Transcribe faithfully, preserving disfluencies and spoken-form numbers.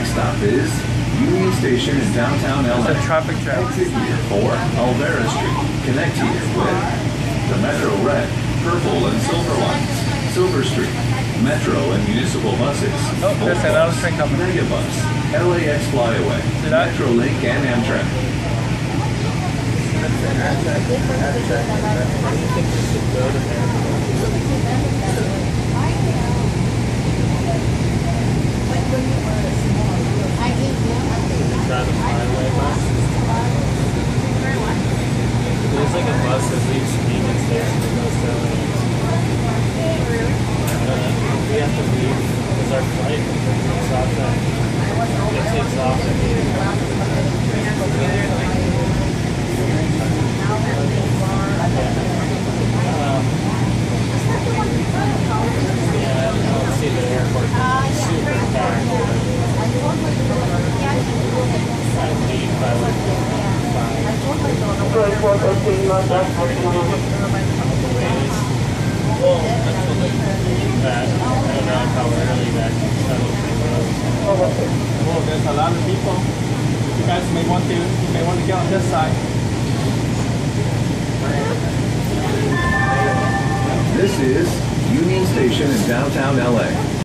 next stop is Union Station in downtown L A. It's a traffic jam. Exit here for Olvera Street. Connect here with the Metro Red, Purple, and Silver lines. Silver Street, Metro and municipal buses. Oh, there's another train coming. Megabus, L A X Flyaway, Metrolink, and Amtrak. There's like a bus that leaves Union Station and goes to L A X. I don't know. We have to leave because our flight takes off that. It takes off at the um, yeah, I don't see the airport super packed. I leave by like five. Well, that's what they that. I don't know how early that shuttle thing was. Oh, there's a lot of people. You guys may want to, you may want to get on this side. This is Union Station in downtown L A.